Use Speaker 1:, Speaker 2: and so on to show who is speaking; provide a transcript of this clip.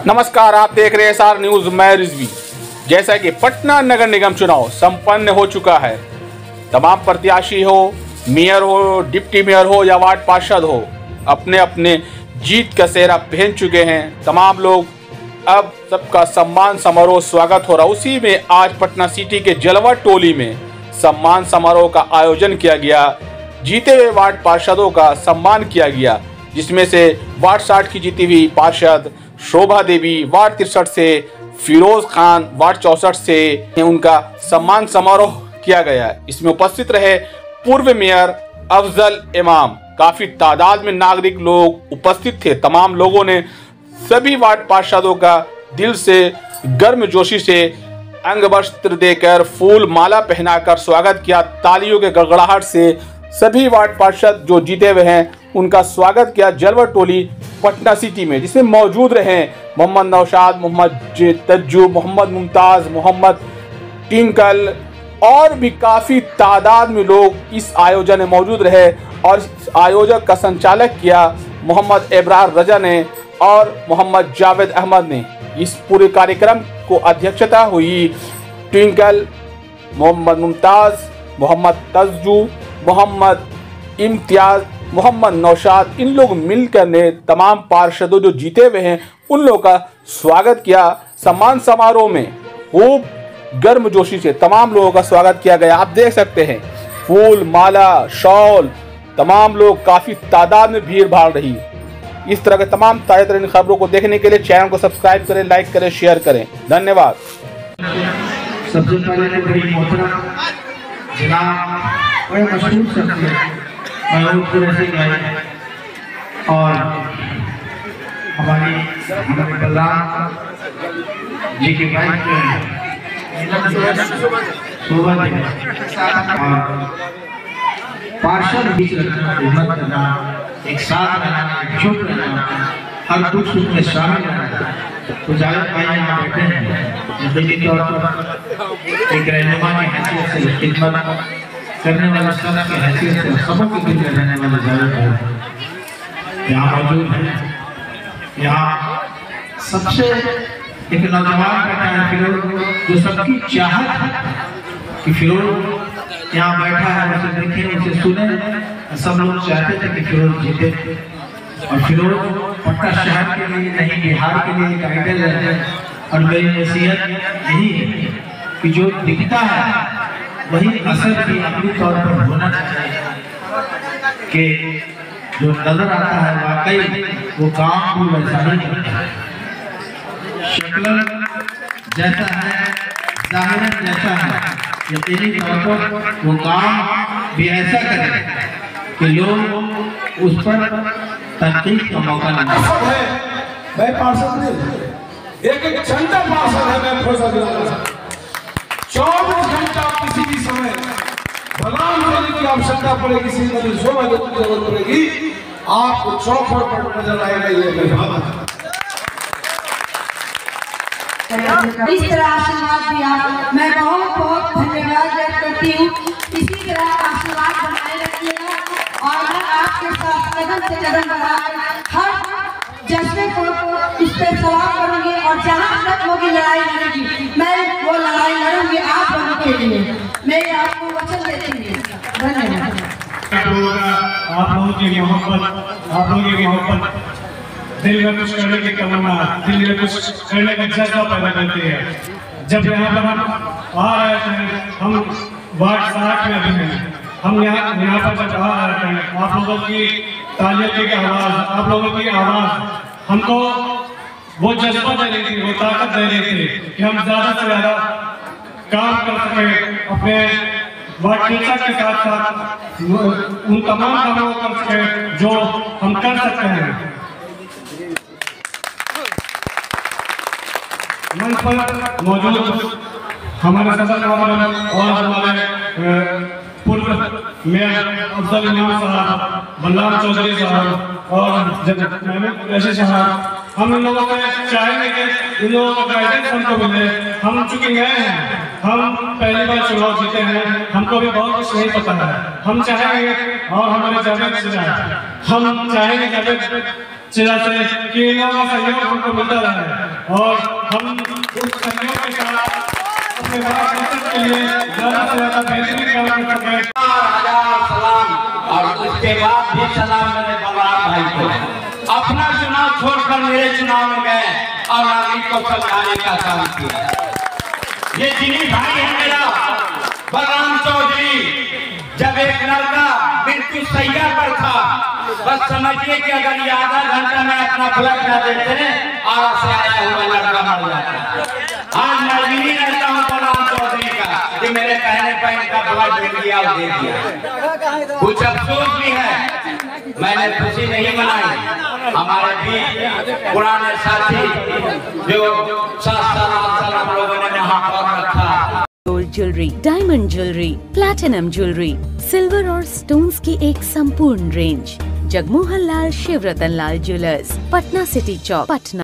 Speaker 1: नमस्कार, आप देख रहे हैं SR न्यूज। मैं रिजवी। जैसा कि पटना नगर निगम चुनाव संपन्न हो चुका है, तमाम प्रत्याशी हो, मेयर हो, डिप्टी मेयर हो या वार्ड पार्षद हो, अपने अपने जीत का सेहरा पहन चुके हैं। तमाम लोग अब सबका सम्मान समारोह स्वागत हो रहा। उसी में आज पटना सिटी के जलवा टोली में सम्मान समारोह का आयोजन किया गया। जीते हुए वार्ड पार्षदों का सम्मान किया गया, जिसमें से वार्ड 60 की जीती हुई पार्षद शोभा देवी, वार्ड 63 से फिरोज खान, वार्ड 64 से उनका सम्मान समारोह किया गया। इसमें उपस्थित रहे पूर्व मेयर अफजल इमाम। काफी तादाद में नागरिक लोग उपस्थित थे। तमाम लोगों ने सभी वार्ड पार्षदों का दिल से गर्मजोशी से अंग वस्त्र देकर, फूल माला पहनाकर स्वागत किया। तालियों के गड़गड़ाहट से सभी वार्ड पार्षद जो जीते हुए हैं उनका स्वागत किया जलवा टोली पटना सिटी में, जिसमें मौजूद रहे मोहम्मद नौशाद, मोहम्मद तज्जू, मोहम्मद मुमताज, मोहम्मद टिंकल और भी काफी तादाद में लोग इस आयोजन में मौजूद रहे। और इस आयोजक का संचालक किया मोहम्मद इब्रार रजा ने और मोहम्मद जावेद अहमद ने। इस पूरे कार्यक्रम को अध्यक्षता हुई ट्विंकल, मोहम्मद मुमताज, मोहम्मद तज्जू, मोहम्मद इम्तियाज, मोहम्मद नौशाद, इन लोग मिलकर ने तमाम पार्षदों जो जीते हुए हैं उन लोगों का स्वागत किया। सम्मान समारोह में खूब गर्मजोशी से तमाम लोगों का स्वागत किया गया। आप देख सकते हैं फूल माला, शॉल, तमाम लोग काफी तादाद में भीड़ भाड़ रही। इस तरह के तमाम ताज़ा तरीन खबरों को देखने के लिए चैनल को सब्सक्राइब करें, लाइक करें, शेयर करें। धन्यवाद।
Speaker 2: सबसे पहले बड़ी मोहतरम जनाब मशहूर शख्सियत और हमारे बलराम जी के भाई पार्षद बीच हिम्मत करना, एक साथ रहना, एकजुट रहना, हर दुख सुख में शामिल रहना। तो जावेद भाई यहाँ बैठे हैं, जिंदगी तौर पर एक रहनुमा की हैसियत से, खिदमत करने वाले सब की हैसियत से, सबों के दिल में रहने वाले जावेद भाई यहाँ मौजूद हैं। यहाँ सबसे एक नौजवान बैठा है फिरोज, जो सबकी चाहत है कि फिरोज यहाँ बैठा है, उसे देखें, उसे सुने। सब लोग चाहते थे कि फिरोज जीते और फिरोज पटना शहर के लिए नहीं, बिहार के लिए एक आइडल है। और मेरी नसीहत यही है कि जो दिखता है वही असर भी अपनी तौर पर होना चाहिए, कि जो नजर आता है वाकई वो काम भी वैसा ही करता है। शक्ल जैसा है, जाहिर जैसा है, यकीनी तौर पर वो काम भी ऐसा करे कि लोग उस पर तनकीद का मौका न दें।
Speaker 3: मैं पार्षद नहीं, एक घंटा पार्षद है। मैं फैसला दिलाना 24 घंटा किसी भी समय भगवान होने की आवश्यकता पड़ेगी, किसी की शोभा की जरूरत पड़ेगी, आपको चौखट पर नजर आएगा। ये
Speaker 4: इस तरह आशीर्वाद दिया, मैं बहुत बहुत धन्यवाद व्यक्त करती हूँ। इसी तरह आशीर्वाद बनाए रखिएगा और मैं आपके साथ कदम से कदम बढ़ाकर हर जज्बे को इस पर सवाल करूंगी और जहाँ तक होगी लड़ाई लड़ेगी, मैं वो लड़ाई लड़ूंगी आप लोगों के लिए। मैं आपको वचन देती हूँ। धन्यवाद।
Speaker 5: आप लोगों की मोहब्बत दिल में कुछ करने की तमन्ना, दिल में कुछ करने का जज्बा पैदा करती है। जब यहाँ पर हम आ रहे थे, हम वार्ड 60 में भी हैं, हम यहाँ पर जब आ रहे थे, आप लोगों की तालियों की आवाज़, आप लोगों की आवाज़ हमको वो जज्बा दे रही थी, वो ताकत दे रही थी कि हम ज़्यादा से ज़्यादा काम कर सकें, अपने वार्ड के साथ साथ उन तमाम कामों को कर सकें जो हम कर सकते हैं। मंच पर मौजूद हमारे सदर और हमारे पूर्व मेयर अफजल इमाम साहब, बलराम चौधरी साहब और ऐसे साहब, हम इन लोगों से चाहेंगे कि इन लोगों का गाइडेंस हमको मिले। हम चुके गए हैं, हम पहली बार चुनाव जीते हैं, हमको भी बहुत कुछ नहीं पता है। हम चाहेंगे और हमारे जावेद से हम चाहेंगे जावेद जिला से कि इन लोगों का सहयोग हमको मिलता रहे और हम उस सहयोग के साथ अपने भारत के लिए ज़्यादा से ज़्यादा बेहतरीन काम कर सकें।
Speaker 6: सलाम और उसके बाद भी सलाम मेरे बलराम भाई को अपना चुनाव छोड़कर मेरे चुनाव में गए और नागरिक को समझाने का काम किया। ये जिनी भाई है मेरा बलराम चौधरी, जब एक लड़का मृत्यु सैया पर था, बस समझिए कि अगर ये आधा घंटा में अपना ब्लड न देते और से आया हुआ लड़का मर जाता। आज मैं भी रहता हूँ बलराम चौधरी का कि मेरे कहने पर इनका ब्लड दे दिया और दे दिया। कुछ अफसोस भी है, मैंने खुशी नहीं मनाई। हमारे भी पुराने साथी जो 7 साल 8 साल हम लोगों ने यहाँ पर रखा।
Speaker 7: Gold jewellery, diamond jewellery, platinum jewellery, silver और स्टोन्स की एक संपूर्ण range. Jagmohan Lal Shivratan Lal jewellers, Patna city Chowk, Patna.